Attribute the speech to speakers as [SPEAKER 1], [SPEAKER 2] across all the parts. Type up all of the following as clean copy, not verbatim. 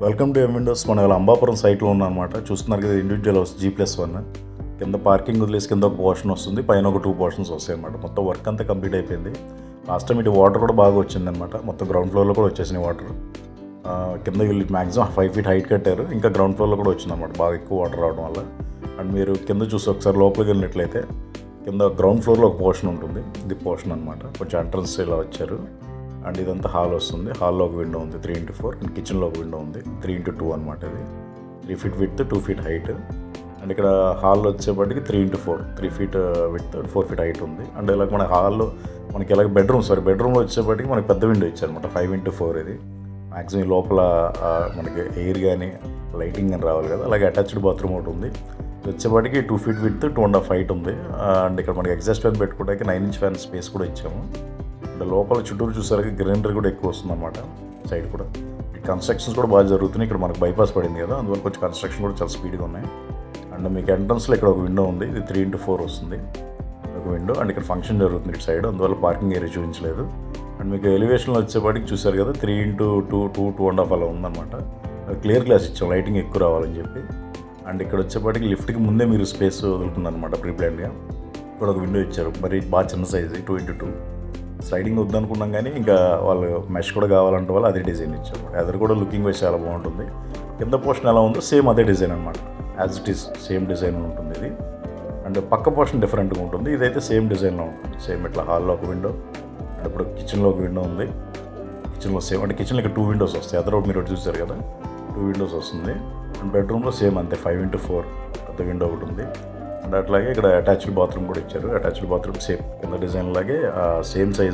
[SPEAKER 1] Welcome to M Windows. మన వాళ్ళ అంబాపురం సైట్లో ఉన్నమాట. చూస్తున్నారు కదా, ఇండివిజువల్ హౌస్ G+1. కింద పార్కింగ్ వదిలేసి కింద ఒక పోర్షన్ వస్తుంది, పైన ఒక 2 పోర్షన్స్ వస్తాయి అన్నమాట. మొత్తం వర్క్ అంతా కంప్లీట్ అయిపోయింది. లాస్ట్ టైం ఇటు వాటర్ కూడా బాగా వచ్చిందనమాట. మొత్తం గ్రౌండ్ ఫ్లోర్లో కూడా వచ్చేసినాయి వాటర్. కింద వీళ్ళు మ్యాక్సిమం 5 feet హైట్ కట్టారు. ఇంకా గ్రౌండ్ ఫ్లోర్లో కూడా వచ్చిందన్నమాట, బాగా ఎక్కువ వాటర్ రావడం వల్ల. అండ్ మీరు కింద చూసి ఒకసారి లోపలికి వెళ్ళినట్లయితే కింద గ్రౌండ్ ఫ్లోర్లో ఒక పోర్షన్ ఉంటుంది. ఇది పోర్షన్ అనమాట. కొంచెం ఎంట్రన్స్ ఇలా వచ్చారు. అండ్ ఇదంతా హాల్ వస్తుంది. హాల్లో ఒక విండో ఉంది 3x4. అండ్ కిచెన్లో ఒక విండో ఉంది 3x2 అనమాట. ఇది 3 feet width 2 feet height. And ఇక్కడ హాల్లో వచ్చేప్పటికి 3x4 3 feet width 4 feet height ఉంది. అండ్ ఇలా మన హాల్లో మనకి ఇలాగ బెడ్రూమ్లో వచ్చేప్పటికి మనకి పెద్ద విండో ఇచ్చారనమాట, 5x4. ఇది మ్యాక్సిమం లోపల మనకి ఎయిర్ కానీ లైటింగ్ కానీ రావాలి కదా. అలాగే అటాచ్డ్ బాత్రూమ్ ఒకటి ఉంది. వచ్చేప్పటికి 2 feet విడ్త్ 2.5 హైట్ ఉంది. అండ్ ఇక్కడ మనకి ఎగ్జాస్ట్ ఫ్యాన్ పెట్టుకోవడానికి 9-inch ఫ్యాన్ స్పేస్ కూడా ఇచ్చాము. లోపల చుట్టూరు చూసారు, గ్రీనరీ కూడా ఎక్కువ వస్తుంది అనమాట. సైడ్ కూడా కన్స్ట్రక్షన్స్ కూడా బాగా జరుగుతున్నాయి. ఇక్కడ మనకు బైపాస్ పడింది కదా, అందువల్ల కొంచెం కన్స్ట్రక్షన్ కూడా చాలా స్పీడ్గా ఉన్నాయి. అండ్ మీకు ఎంట్రన్స్లో ఇక్కడ ఒక విండో ఉంది. ఇది 3x4 వస్తుంది ఒక విండో. అండ్ ఇక్కడ ఫంక్షన్ జరుగుతుంది ఇటు సైడ్, అందువల్ల పార్కింగ్ ఏరియా చూపించలేదు. అండ్ మీకు ఎలివేషన్లో వచ్చేపాటికి చూసారు కదా, 3x2 2.5 అలా ఉందన్నమాట. క్లియర్ గ్లాస్ ఇచ్చాం, లైటింగ్ ఎక్కువ రావాలని చెప్పి. అండ్ ఇక్కడ వచ్చేపాటికి లిఫ్ట్కి ముందే మీరు స్పేస్ వదులుతుందన్నమాట ప్రీప్లాన్గా. ఇక్కడ ఒక విండో ఇచ్చారు, మరి బాగా చిన్న సైజు 2x2. స్లైడింగ్ వద్దనుకున్నాం కానీ ఇంకా వాళ్ళు మెష్ కూడా కావాలంటే వాళ్ళు అదే డిజైన్ ఇచ్చారు. ఎదురు కూడా లుకింగ్ వైజ్ చాలా బాగుంటుంది. కింద పోర్షన్ ఎలా ఉందో సేమ్ అదే డిజైన్ అనమాట, as it is same design ఉంటుంది ఇది. అండ్ పక్క పోర్షన్ డిఫరెంట్గా ఉంటుంది. ఇదైతే సేమ్ డిజైన్లో ఉంటుంది. సేమ్ ఇట్లా హాల్లో ఒక విండో. అండ్ ఇప్పుడు కిచెన్లో ఒక విండో ఉంది. కిచెన్లో సేమ్, అంటే కిచెన్లో ఇక్కడ 2 windows వస్తాయి. ఎదురు మీరు చూసారు కదా, 2 windows వస్తుంది. అండ్ బెడ్రూమ్లో సేమ్ అంతే, 5x4 పెద్ద విండో ఒకటి ఉంది. అండ్ అట్లాగే ఇక్కడ అటాచ్డ్ బాత్రూమ్ కూడా ఇచ్చారు. అటాచ్డ్ బాత్రూమ్ సేమ్ కింద డిజైన్ లాగే same size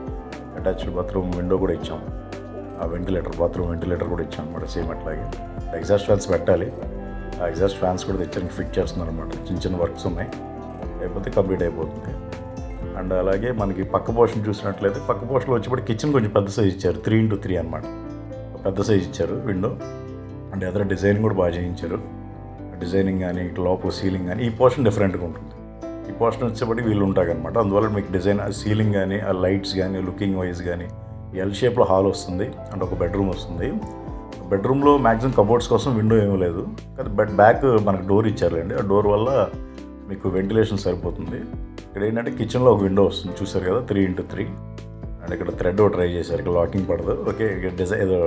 [SPEAKER 1] attached bathroom window కూడా ఇచ్చాం. ఆ బాత్రూమ్ వెంటిలేటర్ కూడా ఇచ్చాం అనమాట, సేమ్ అట్లాగే. ఎగ్జాస్ట్ ఫ్యాన్స్ పెట్టాలి. ఆ ఎగ్జాస్ట్ ఫ్యాన్స్ కూడా తెచ్చానికి ఫిట్ చేస్తున్నారు అనమాట. చిన్న చిన్న వర్క్స్ ఉన్నాయి, అయిపోతే కంప్లీట్ అయిపోతుంది. అండ్ అలాగే మనకి పక్క పోర్షన్ చూసినట్లయితే పక్క పోర్షన్లో వచ్చేప్పుడు కిచెన్ కొంచెం పెద్ద సైజ్ ఇచ్చారు, 3x3 అనమాట. పెద్ద సైజ్ ఇచ్చారు విండో. అండ్ ఎదురు డిజైన్ కూడా బాగా చేయించారు. డిజైనింగ్ కానీ ఇట్లా లోపల సీలింగ్ కానీ ఈ పోర్షన్ డిఫరెంట్గా ఉంటుంది. ఈ పోర్షన్ వచ్చేప్పటికి వీళ్ళు ఉంటాయి అనమాట. అందువల్ల మీకు డిజైన్ సీలింగ్ కానీ ఆ లైట్స్ కానీ లుకింగ్ వైజ్ కానీ ఎల్ షేప్లో హాల్ వస్తుంది. అండ్ ఒక బెడ్రూమ్ వస్తుంది. బెడ్రూమ్లో మ్యాక్సిమం కబోర్డ్స్ కోసం విండో ఏమీ లేదు, కానీ బ్యాక్ మనకు డోర్ ఇచ్చారండి. ఆ డోర్ వల్ల మీకు వెంటిలేషన్ సరిపోతుంది. ఇక్కడ ఏంటంటే కిచెన్లో ఒక విండో వస్తుంది, చూసారు కదా, 3x3. అండ్ ఇక్కడ థ్రెడ్ ట్రై చేశారు, ఇక్కడ లాకింగ్ పడదు. ఓకే, ఇక్కడ డిజైన్ ఏదో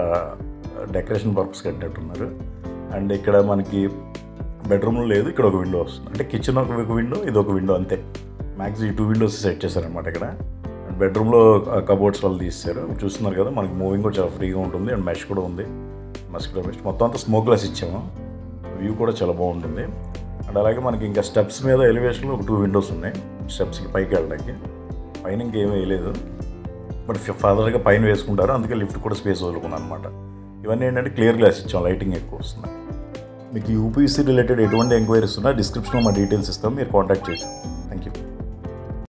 [SPEAKER 1] డెకరేషన్ పర్పస్ కట్టినట్టున్నారు. అండ్ ఇక్కడ మనకి బెడ్రూమ్లో లేదు, ఇక్కడ ఒక విండో వస్తుంది. అంటే కిచెన్ ఒక విండో, ఇది ఒక విండో, అంతే. మ్యాక్సిమం ఈ 2 windows సెట్ చేశారనమాట ఇక్కడ. అండ్ బెడ్రూమ్లో కబోర్డ్స్ వాళ్ళు తీస్తారు, చూస్తున్నారు కదా. మనకి మూవింగ్ కూడా చాలా ఫ్రీగా ఉంటుంది. అండ్ మెష్ కూడా ఉంది, మస్కిటో మెష్. మొత్తం అంతా స్మోక్ గ్లాస్ ఇచ్చాము. వ్యూ కూడా చాలా బాగుంటుంది. అండ్ అలాగే మనకి ఇంకా స్టెప్స్ మీద ఎలివేషన్లో ఒక 2 windows ఉన్నాయి. స్టెప్స్కి పైకి వెళ్ళడానికి. పైన ఇంకేమీ వేయలేదు, బట్ ఫర్దర్గా పైన వేసుకుంటారు, అందుకే లిఫ్ట్ కూడా స్పేస్ వదులుకున్నాను అనమాట. ఇవన్నీ ఏంటంటే క్లియర్ గ్లాస్ ఇచ్చాం, లైటింగ్ ఎక్కువ వస్తుంది. మీకు యూపీసీ రిలేటెడ్ ఎటువంటి ఎంక్వైరీస్ ఉన్నా డిస్క్రిప్షన్లో మా డీటెయిల్స్ ఇస్తాం, మీరు కాంటాక్ట్ చేయొచ్చు.